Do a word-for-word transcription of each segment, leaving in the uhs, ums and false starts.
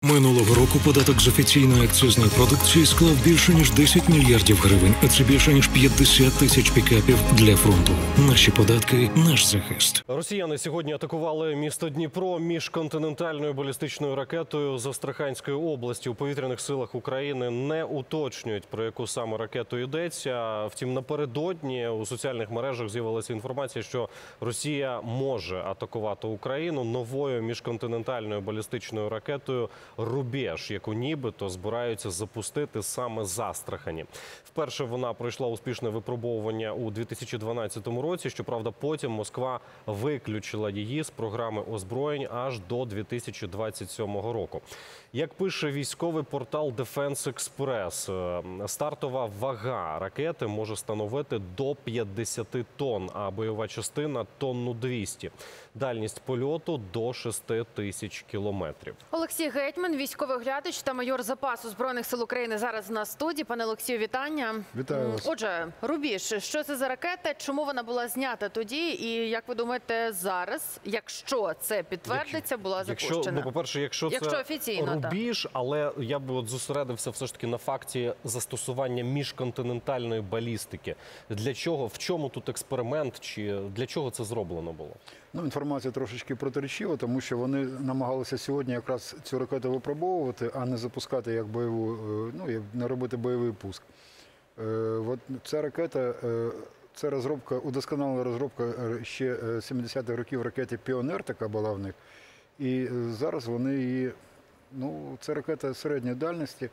Минулого року податок з офіційної акцизної продукції склав більше ніж десять мільярдів гривень, а це більше ніж п'ятдесят тисяч пікапів для фронту. Наші податки – наш захист. Росіяни сьогодні атакували місто Дніпро міжконтинентальною балістичною ракетою з Астраханської області. У повітряних силах України не уточнюють, про яку саме ракету йдеться. Втім, напередодні у соціальних мережах з'явилася інформація, що Росія може атакувати Україну новою міжконтинентальною балістичною ракетою «Рубеж», яку нібито збираються запустити саме з Астрахані. Вперше вона пройшла успішне випробовування у дві тисячі дванадцятому році. Щоправда, потім Москва виключила її з програми озброєнь аж до дві тисячі двадцять сьомого року. Як пише військовий портал Defense Express, стартова вага ракети може становити до п'ятдесят тонн, а бойова частина – тонну двісті. Дальність польоту – до шести тисяч кілометрів. Олексій Гетьман, військовий оглядач та майор запасу Збройних сил України зараз на студії. Пане Олексію, вітання. Вітаю вас. Отже, «Рубіж». Що це за ракета? Чому вона була знята тоді? І, як ви думаєте, зараз, якщо це підтвердиться, була запущена? Якщо, ну, по-перше, якщо, якщо це офіційно, «Рубіж», але я б от зосередився все ж таки на факті застосування міжконтинентальної балістики. Для чого? В чому тут експеримент? Чи для чого це зроблено було? Ну, інформація трошечки протирічива, тому що вони намагалися сьогодні якраз цю ракету випробовувати, а не запускати як бойову, ну, як не робити бойовий пуск. Е, от ця ракета, е, це розробка, удосконалена розробка ще сімдесятих років ракети «Піонер», така була в них. І зараз вони її, ну, це ракета середньої дальності.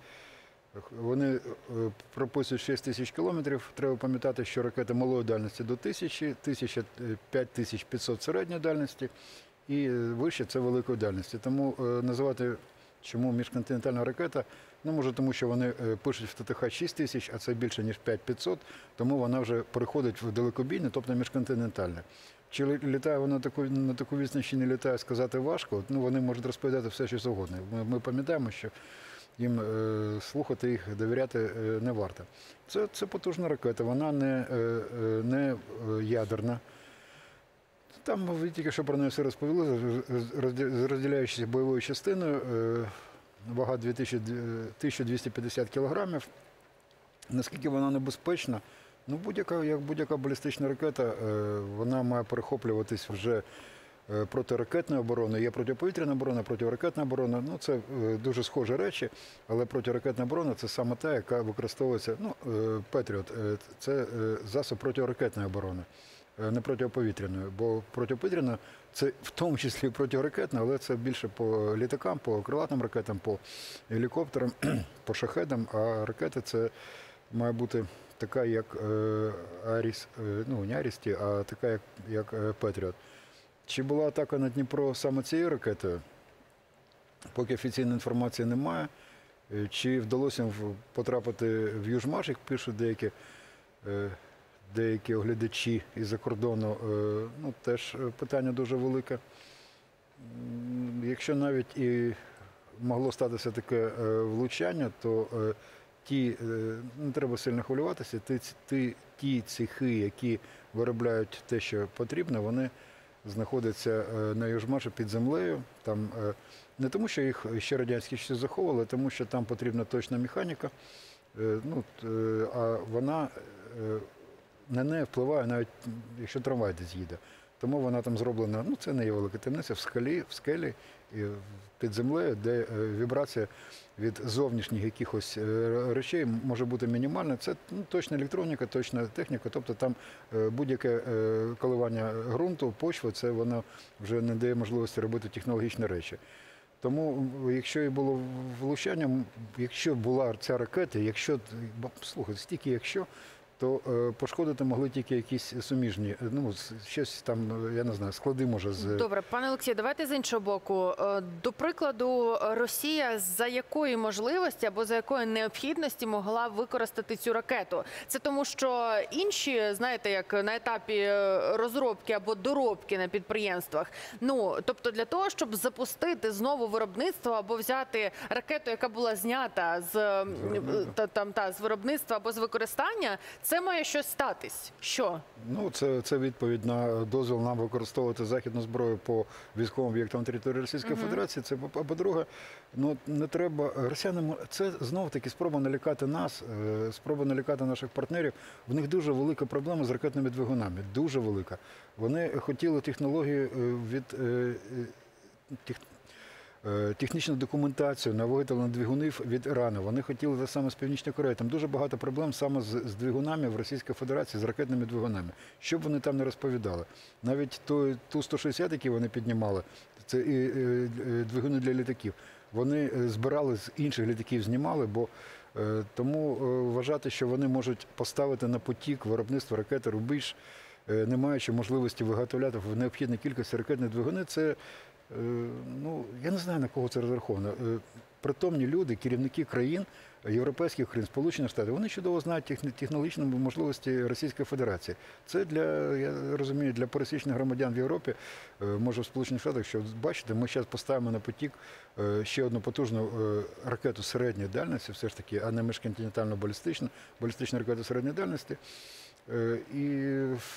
Вони прописують шість тисяч кілометрів. Треба пам'ятати, що ракета малої дальності до тисячі, тисяча, п'ять тисяч п'ятсот середньої дальності і вище – це великої дальності. Тому називати, чому міжконтинентальна ракета, ну, може, тому що вони пишуть в ТТХ шість тисяч, а це більше, ніж п'ять тисяч п'ятсот, тому вона вже переходить в далекобійне, тобто міжконтинентальне. Чи літає вона на таку, на таку відстань, чи не літає, сказати важко. Ну, вони можуть розповідати все, що завгодно. Ми, ми пам'ятаємо, що їм е, слухати їх, довіряти е, не варто. Це, це потужна ракета, вона не, е, не ядерна. Там ви тільки що про неї все розповіли, розділяючись бойовою частиною, е, вага тисяча двісті п'ятдесят кілограмів. Наскільки вона небезпечна? Ну, будь-яка, як будь-яка балістична ракета, е, вона має перехоплюватись вже протиракетної оборони, є протиповітряна оборона, протиракетна оборона. Ну, це дуже схожі речі, але протиракетна оборона – це саме та, яка використовується, ну, Петріот – це засоб протиракетної оборони, не протиповітряної, бо протиповітряна – це в тому числі протиракетна, але це більше по літакам, по крилатим ракетам, по гелікоптерам, по шахедам, а ракета – це має бути така, як Аріс, ну, не Арісті, а така, як, як Петріот. Чи була атака на Дніпро саме цією ракетою? Поки офіційної інформації немає. Чи вдалося їм потрапити в Южмаш, як пишуть деякі, деякі оглядачі із-за кордону, ну, теж питання дуже велике. Якщо навіть і могло статися таке влучання, то ті, не треба сильно хвилюватися, ті, ті, ті цехи, які виробляють те, що потрібно, вони знаходяться на Южмаші під землею. Там, не тому, що їх ще радянські часи заховували, а тому, що там потрібна точна механіка, ну, а вона на неї впливає, навіть якщо трамвай десь їде. Тому вона там зроблена, ну, це не є велика темниця, в скалі, в скелі, під землею, де вібрація від зовнішніх якихось речей може бути мінімальна. Це, ну, точна електроніка, точна техніка, тобто там будь-яке коливання ґрунту, почви, це воно вже не дає можливості робити технологічні речі. Тому, якщо і було влучання, якщо була ця ракета, якщо, слухайте, стільки якщо, то е, пошкодити могли тільки якісь суміжні, ну, щось там, я не знаю, склади, може, з... Добре, пане Олексію, давайте з іншого боку. До прикладу, Росія за якої можливості або за якої необхідності могла використати цю ракету? Це тому, що інші, знаєте, як на етапі розробки або доробки на підприємствах, ну, тобто для того, щоб запустити знову виробництво або взяти ракету, яка була знята з, та, там, та, з виробництва або з використання, оце має щось статись. Що? Ну, це, це відповідь на дозвіл нам використовувати західну зброю по військовим об'єктам території Російської uh-huh. Федерації. Це, а по-друге, ну, не треба, росіянам, це знов-таки спроба налякати нас, спроба налякати наших партнерів. В них дуже велика проблема з ракетними двигунами, дуже велика. Вони хотіли технологію від тех, технічну документацію на виготовлення двигунів від Ірану. Вони хотіли те саме з Північної Кореї. Там дуже багато проблем саме з, з двигунами в Російській Федерації, з ракетними двигунами. Що б вони там не розповідали. Навіть той, ту сто шістдесят, які вони піднімали, це і, і, і двигуни для літаків, вони збирали з інших літаків, знімали, бо е, тому е, вважати, що вони можуть поставити на потік виробництво ракети «Рубіж», е, не маючи можливості виготовляти в необхідній кількості ракетні двигуни, це ну, я не знаю, на кого це розраховано. Притомні люди, керівники країн, європейських країн, Сполучених Штатів, вони чудово знають технологічні можливості Російської Федерації. Це для, я розумію, для пересічних громадян в Європі, може в Сполучених Штатах, що бачите, ми зараз поставимо на потік ще одну потужну ракету середньої дальності, все ж таки, а не міжконтинентальну балістичну, балістичну ракету середньої дальності. І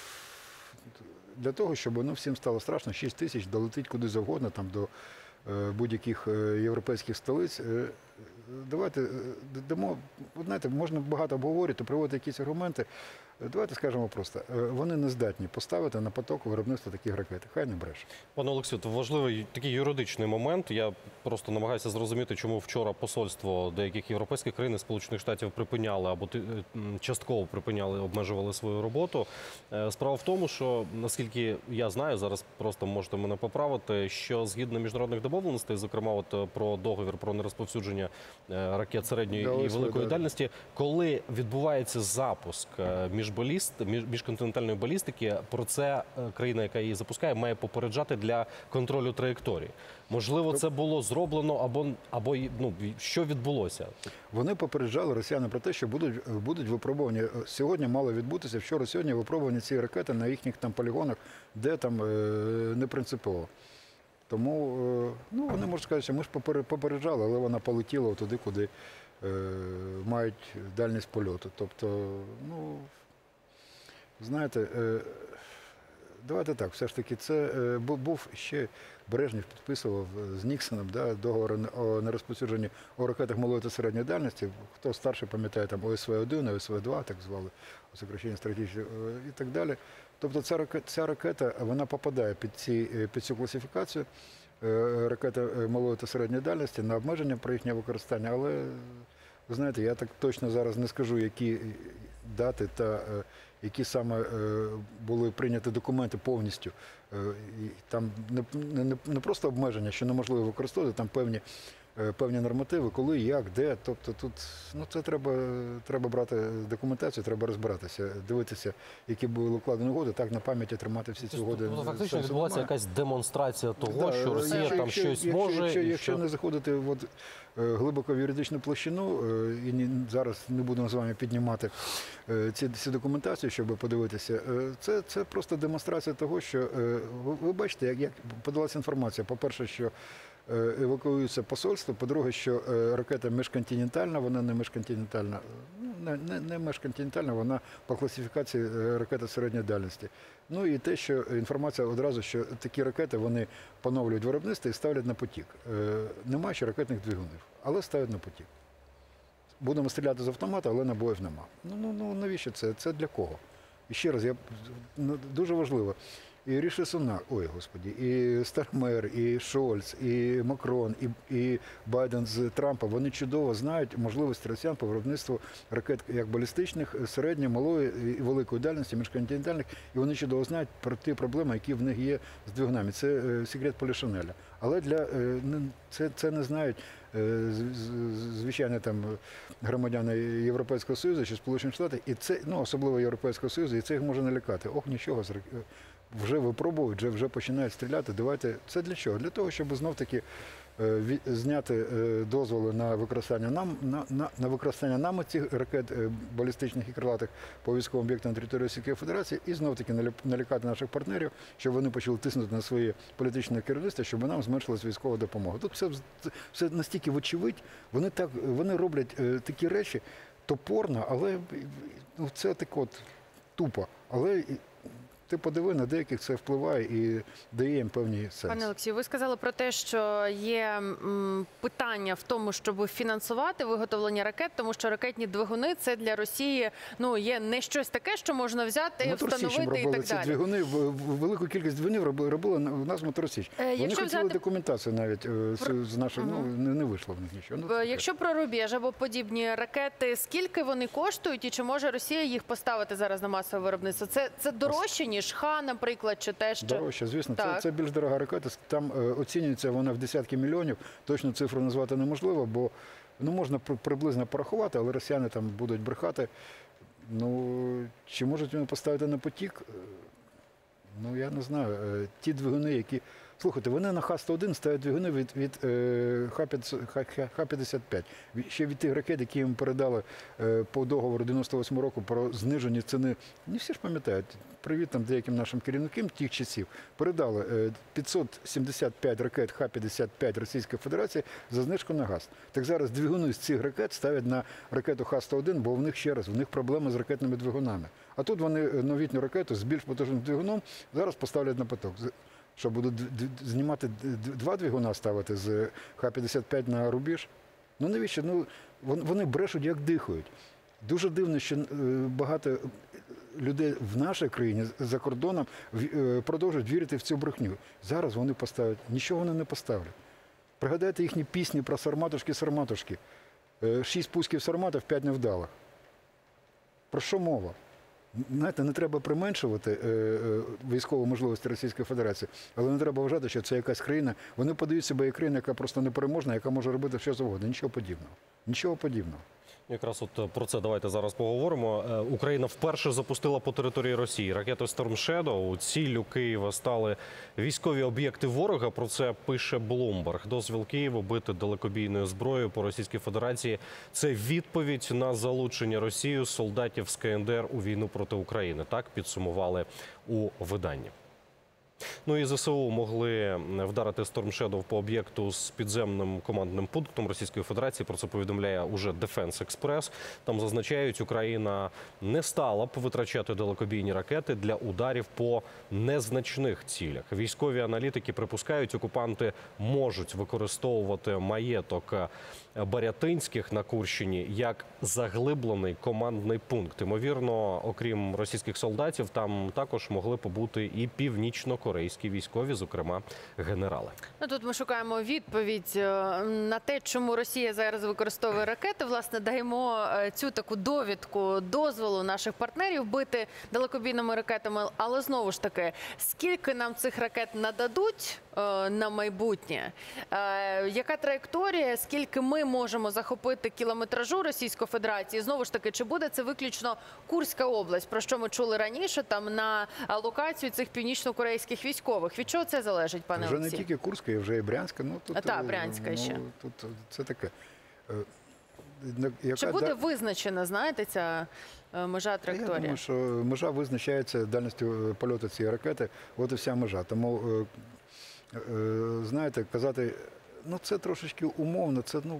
для того, щоб ну, всім стало страшно, шість тисяч долетить куди завгодно, там, до е, будь-яких е, європейських столиць. Е, давайте е, дамо, знаєте, можна багато обговорити, приводити якісь аргументи. Давайте скажемо просто, вони не здатні поставити на поток виробництва таких ракет. Хай не бреше. Пане Олексію, то важливий такий юридичний момент. Я просто намагаюся зрозуміти, чому вчора посольство деяких європейських країн і Сполучених Штатів припиняли або частково припиняли, обмежували свою роботу. Справа в тому, що, наскільки я знаю, зараз просто можете мене поправити, що згідно міжнародних домовленостей, зокрема от про договір про нерозповсюдження ракет середньої і великої дальності, коли відбувається запуск між Баліст, міжконтинентальної балістики, про це країна, яка її запускає, має попереджати для контролю траєкторії. Можливо, це було зроблено, або, або ну, що відбулося? Вони попереджали росіяни про те, що будуть, будуть випробування. Сьогодні мало відбутися, вчора сьогодні випробування цієї ракети на їхніх там полігонах, де там не принципово. Тому, ну, вони можуть сказати, що ми ж попереджали, але вона полетіла туди, куди мають дальність польоту. Тобто, ну, знаєте, давайте так, все ж таки, це був ще Брежнєв підписував з Ніксоном, да, договор о нерозповсюдженні о ракетах малої та середньої дальності. Хто старший пам'ятає, там О С В один, О С В два, так звали, сокращення стратегічного і так далі. Тобто ця ракета, ця ракета, вона попадає під, ці, під цю класифікацію ракети малої та середньої дальності на обмеження про їхнє використання, але, ви знаєте, я так точно зараз не скажу, які дати та які саме були прийняті документи повністю. Там не, не, не просто обмеження, що неможливо використовувати, там певні, певні нормативи, коли, як, де. Тобто тут, ну, це треба, треба брати документацію, треба розбиратися, дивитися, які були укладені угоди, так на пам'яті тримати всі ці угоди. Тобто фактично відбулася якась демонстрація того, да, що Росія якщо, там якщо, щось якщо, може. Якщо, і якщо що... не заходити от, глибоко в юридичну площину, і не, зараз не будемо з вами піднімати ці, ці документації, щоб подивитися, це, це просто демонстрація того, що ви, ви бачите, як, як подалася інформація. По-перше, що евакуюється посольство, по-друге, що ракета міжконтинентальна, вона не міжконтинентальна, не, не, не міжконтинентальна, вона по класифікації ракета середньої дальності. Ну і те, що інформація одразу, що такі ракети, вони поновлюють виробництво і ставлять на потік. Нема ще ракетних двигунів, але ставлять на потік. Будемо стріляти з автомата, але набоїв нема. Ну, ну, ну навіщо це? Це для кого? І ще раз, я, ну, дуже важливо. І Ріші Сунак, ой, господі, і Стармер, і Шольц, і Макрон, і, і Байден з Трампа, вони чудово знають можливості росіян по виробництву ракет як балістичних, середньої, малої і великої дальності, міжконтинентальних, і вони чудово знають про ті проблеми, які в них є з двигунами. Це е, секрет Полішинеля. Але для, е, це, це не знають е, звичайно там громадяни Європейського Союзу чи Сполучених Штатів, і це, ну, особливо Європейського Союзу, і це їх може налякати. Ох, нічого, вже випробують, вже, вже починають стріляти. Давайте, це для чого? Для того, щоб знов-таки е, зняти е, дозволи на використання нам, на, на, на використання нами цих ракет е, балістичних і крилатих по військовим об'єктам на території Російської Федерації і знов-таки налякати наших партнерів, щоб вони почали тиснути на своє політичне керівництво, щоб нам зменшилась військова допомога. Тут все, все настільки вочевидь, вони, так, вони роблять е, такі речі, топорна, але ну, це так от тупо. Але ти подиви, на деяких це впливає і дає їм певні сенси. Пане Олексію, ви сказали про те, що є м, питання в тому, щоб фінансувати виготовлення ракет, тому що ракетні двигуни – це для Росії, ну, є не щось таке, що можна взяти, Моторсічем встановити і робили так ці далі. двигуни, в- в- велику кількість двигунів робили, робили у нас Моторсіч. Е, Вони якщо хотіли взяти- документацію навіть е, з, з нашої, ну, не, не вийшло в них нічого. Ну, це Е, таке. Якщо про рубіж або подібні ракети, скільки вони коштують і чи може Росія їх поставити зараз на масове виробництво? Це, це дорожче, ніж Х, наприклад, чи те, що... Дорожче, звісно, це, Так. це більш дорога ракета. Там е, оцінюється вона в десятки мільйонів. Точну цифру назвати неможливо, бо ну, можна при- приблизно порахувати, але росіяни там будуть брехати. Ну, чи можуть вони поставити на потік? Е, Ну, я не знаю. Е, Ті двигуни, які... Слухайте, вони на Х сто один ставлять двигуни від, від е, Х п'ятдесят п'ять. Від- Ще від тих ракет, які їм передали е, по договору дев'яносто восьмого року про зниження ціни. Не всі ж пам'ятають. Привіт там деяким нашим керівникам тих часів. Передали е, п'ятсот сімдесят п'ять ракет Х п'ятдесят п'ять Російської Федерації за знижку на газ. Так зараз двигуни з цих ракет ставлять на ракету Х сто один, бо в них, ще раз, в них проблеми з ракетними двигунами. А тут вони е, новітню ракету з більш потужним двигуном зараз поставлять на поток. З- Що будуть д- д- знімати д- д- два двигуна ставити з Х п'ятдесят п'ять на рубіж? Ну навіщо? Ну, вон- вони брешуть, як дихають. Дуже дивно, що е, багато людей в нашій країні за кордоном в- е, продовжують вірити в цю брехню. Зараз вони поставлять, нічого вони не поставлять. Пригадайте їхні пісні про сарматушки-сарматушки. Е, Шість пусків сарматів, п'ять невдалих. Про що мова? Знаєте, не треба применшувати е, е, військову можливості Російської Федерації, але не треба вважати, що це якась країна. Вони подають себе як країна, яка просто непереможна, яка може робити що завгодно. Нічого подібного. Нічого подібного. Якраз от про це давайте зараз поговоримо. Е, Україна вперше запустила по території Росії ракету Storm Shadow. Ціллю Києва стали військові об'єкти ворога. Про це пише Bloomberg. Дозвіл Києва бити далекобійною зброєю по Російській Федерації – це відповідь на залучення Росією солдатів з Ка Ен Де Ер у війну проти України. Так підсумували у виданні. Ну і Зе Се У могли вдарити Storm Shadow по об'єкту з підземним командним пунктом Російської Федерації. Про це повідомляє уже Defense Express. Там зазначають, Україна не стала б витрачати далекобійні ракети для ударів по незначних цілях. Військові аналітики припускають, окупанти можуть використовувати маєток Барятинських на Курщині як заглиблений командний пункт. Ймовірно, окрім російських солдатів, там також могли побути і північно-корейські військові, зокрема генерали. Ну, тут ми шукаємо відповідь е, на те, чому Росія зараз використовує ракети. Власне, даємо е, цю таку довідку дозволу наших партнерів бити далекобійними ракетами. Але знову ж таки, скільки нам цих ракет нададуть е, на майбутнє? Е, яка траєкторія? Скільки ми можемо захопити кілометражу Російської Федерації? Знову ж таки, чи буде це виключно Курська область, про що ми чули раніше, там на локацію цих північно-корейських військових? Від чого це залежить, пане Вже Олексій? не тільки Курська, а вже і Брянська. Ну, тут, А, та, е, Брянська ну, ще. Тут це таке. Е, на- яка Чи буде да- визначена, знаєте, ця е, межа Я траєкторія? думаю, що межа визначається дальністю е, польоту цієї ракети. От і вся межа. Тому, е, е, знаєте, казати, ну це трошечки умовно, це, ну,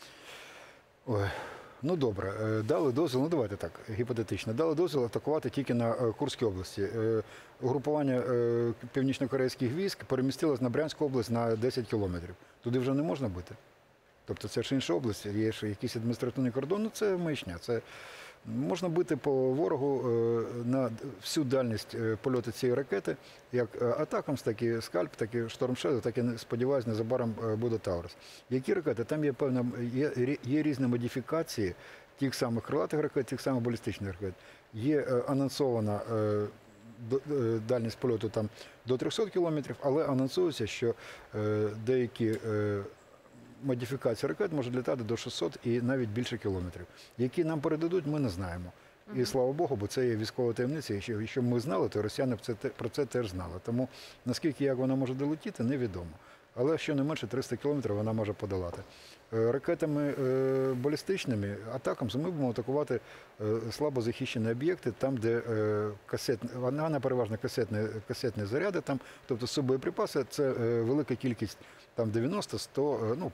ой, ну добре, е, дали дозвіл, ну давайте так, гіпотетично, дали дозвіл атакувати тільки на е, Курській області. Е, Угрупування е, північно-корейських військ перемістилось на Брянську область на десять кілометрів. Туди вже не можна бити. Тобто це ж інша область, є ж якийсь адміністративний кордон, ну це маячня. Це можна бити по ворогу е, на всю дальність е, польоту цієї ракети, як е, Атакамс, так і Скальп, так і Storm Shadow, так і, сподіваюся, незабаром е, буде Таурус. Які ракети? Там є певна, є, є різні модифікації тих самих крилатих ракет, тих самих балістичних ракет. Є е, анонсована е, до- е, дальність польоту там до трьохсот кілометрів, але анонсується, що е, деякі е, модифікації ракет можуть літати до шестисот і навіть більше кілометрів. Які нам передадуть, ми не знаємо. І слава Богу, бо це є військова таємниця. І що- Якщо б ми знали, то росіяни б це, те- про це теж знали. Тому наскільки як вона може долетіти, невідомо. Але щонайменше триста кілометрів вона може подолати. Е, Ракетами е, балістичними атаками ми будемо атакувати е, слабо захищені об'єкти, там, де е, касетні, вона переважно касетні, касетні заряди, там, тобто субоєприпаси, це е, велика кількість, там дев'яносто, сто, е, ну,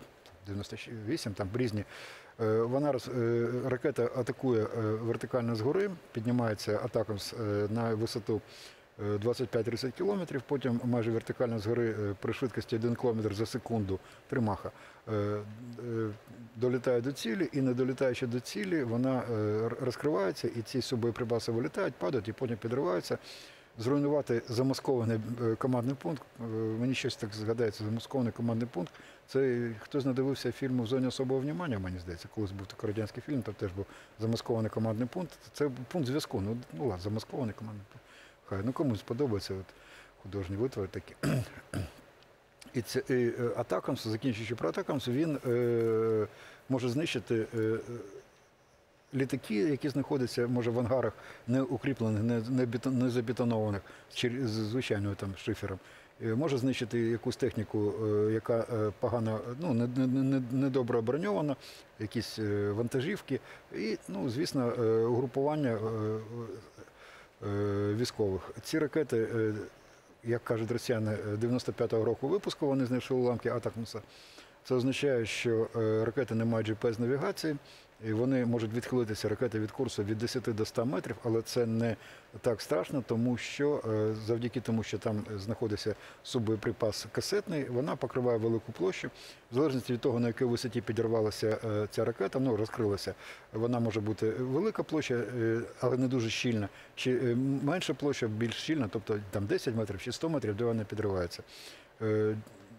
дев'яносто вісім, там різні. Е, Вона роз- е, ракета атакує е, вертикально згори, піднімається атаком з- е, на висоту е, двадцять п'ять тридцять кілометрів, потім майже вертикально згори е, при швидкості один кілометр за секунду, три маха, е, е, долітає до цілі, і не долітаючи до цілі, вона е, р- розкривається, і ці субоєприпаси вилітають, падають і потім підриваються. Зруйнувати замаскований е, командний пункт, е, мені щось так згадається, замаскований командний пункт, це хтось не дивився фільму «В зоні особого внимання», мені здається, колись був такий радянський фільм, там теж був замаскований командний пункт, це пункт зв'язку, ну, ну ладно, замаскований командний пункт. Хай, ну комусь подобається от, художні витвори такі. І це і, е, Атакамс, закінчуючи про Атакамс, він е, може знищити е, літаки, які знаходяться, може, в ангарах не укріплених, не, не, бетон- не забетонованих з звичайною там шифером. Е, Може знищити якусь техніку, е, яка е, погано, ну, не- не- не- недобре обороньована, якісь е, вантажівки і, ну, звісно, е, угрупування е, е, військових. Ці ракети, е, як кажуть росіяни, дев'яносто п'ятого року випуску, вони знайшли уламки Атакмса. Це означає, що е, ракети не мають джі пі ес-навігації, і вони можуть відхилитися, ракети від курсу від десяти до ста метрів, але це не так страшно, тому що е, завдяки тому, що там знаходиться суббоєприпас касетний, вона покриває велику площу. В залежності від того, на якій висоті підірвалася е, ця ракета, ну, розкрилася, вона може бути велика площа, е, але не дуже щільна, чи е, менша площа, більш щільна, тобто там десять метрів чи сто метрів, де вона підривається. Е,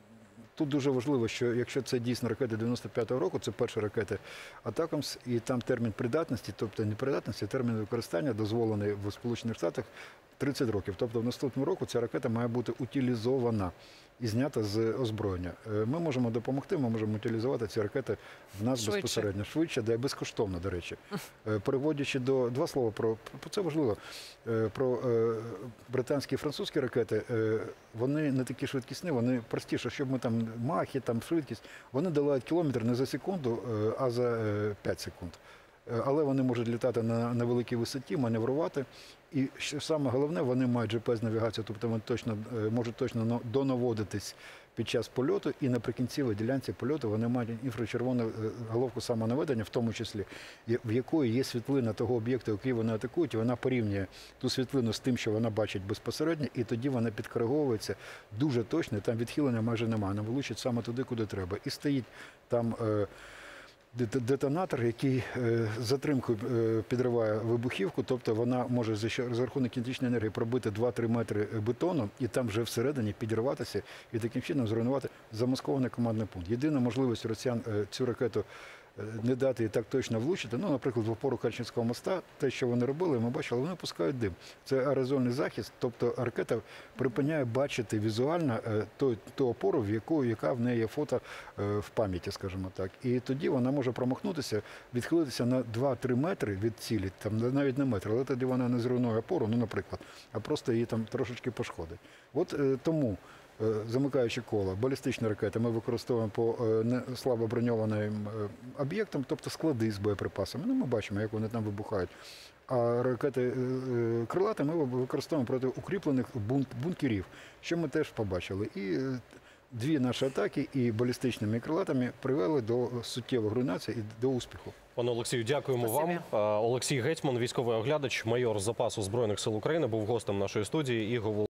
Тут дуже важливо, що якщо це дійсно ракети дев'яносто п'ятого року, це перші ракети Атакамс, і там термін придатності, тобто не придатності, а термін використання дозволений в Сполучених Штатах тридцять років. Тобто в наступному року ця ракета має бути утилізована і знята з озброєння. Е, Ми можемо допомогти, ми можемо утилізувати ці ракети в нас Швидше. безпосередньо, швидше, де безкоштовно, до речі. Е, Переводячи до два слова про, про це важливо. Е, Про е, британські і французькі ракети, е, вони не такі швидкісні, вони простіше, щоб ми там махи, там швидкість, вони долають кілометр не за секунду, е, а за е, п'ять секунд. Е, Але вони можуть літати на, на великій висоті, маневрувати. І що саме головне, вони мають джі пі ес-навігацію, тобто вони точно, е, можуть точно на- донаводитись під час польоту, і наприкінці ділянці польоту вони мають інфрачервону е, головку самонаведення, в тому числі, є- в якої є світлина того об'єкту, який вони атакують, і вона порівнює ту світлину з тим, що вона бачить безпосередньо, і тоді вона підкориговується дуже точно, і там відхилення майже немає, вона влучить саме туди, куди треба. І стоїть там е, дет- детонатор, який е, з затримкою е, підриває вибухівку, тобто вона може за що- за рахунок кінетичної енергії пробити два-три метри бетону і там вже всередині підірватися і таким чином зруйнувати замаскований командний пункт. Єдина можливість росіян е, цю ракету е, не дати їй так точно влучити, ну, наприклад, в опору Керченського моста, те, що вони робили, ми бачили, вони пускають дим. Це аерозольний захист, тобто ракета припиняє бачити візуально е, той, ту опору, в яку, яка в неї є фото е, в пам'яті, скажімо так. І тоді вона може промахнутися, відхилитися на два-три метри від цілі, там навіть не метр, але тоді вона не зруйнує опору, ну, наприклад, а просто її там трошечки пошкодить. От е, тому, е, замикаючи коло, балістичні ракети ми використовуємо по е, не слабо броньованим е, об'єктам, тобто склади з боєприпасами. Ну, ми бачимо, як вони там вибухають. А ракети е, е, крилаті ми використовуємо проти укріплених бун- бункерів, що ми теж побачили. І е, дві наші атаки і балістичними і крилатами привели до суттєвої руйнації і до успіху. Пане Олексію, дякуємо Спасибі. вам. Е, Олексій Гетьман, військовий оглядач, майор запасу Збройних сил України, був гостем нашої студії і говорив.